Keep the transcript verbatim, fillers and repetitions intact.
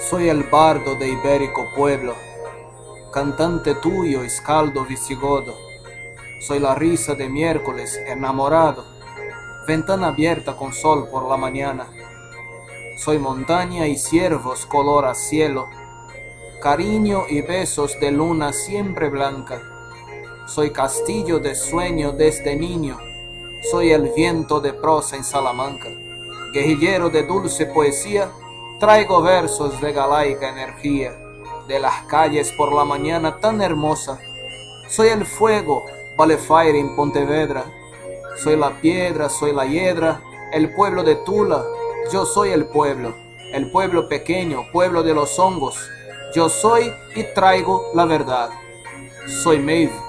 Soy el bardo de ibérico pueblo, cantante tuyo, escaldo visigodo. Soy la risa de miércoles enamorado, ventana abierta con sol por la mañana. Soy montaña y ciervos color a cielo, cariño y besos de luna siempre blanca. Soy castillo de sueño desde niño, soy el viento de prosa en Salamanca. Guerrillero de dulce poesía, traigo versos de galaica energía, de las calles por la mañana tan hermosa. Soy el fuego, Valefaire en Pontevedra, soy la piedra, soy la hiedra, el pueblo de Tula. Yo soy el pueblo, el pueblo pequeño, pueblo de los hongos. Yo soy y traigo la verdad. Soy Maeve.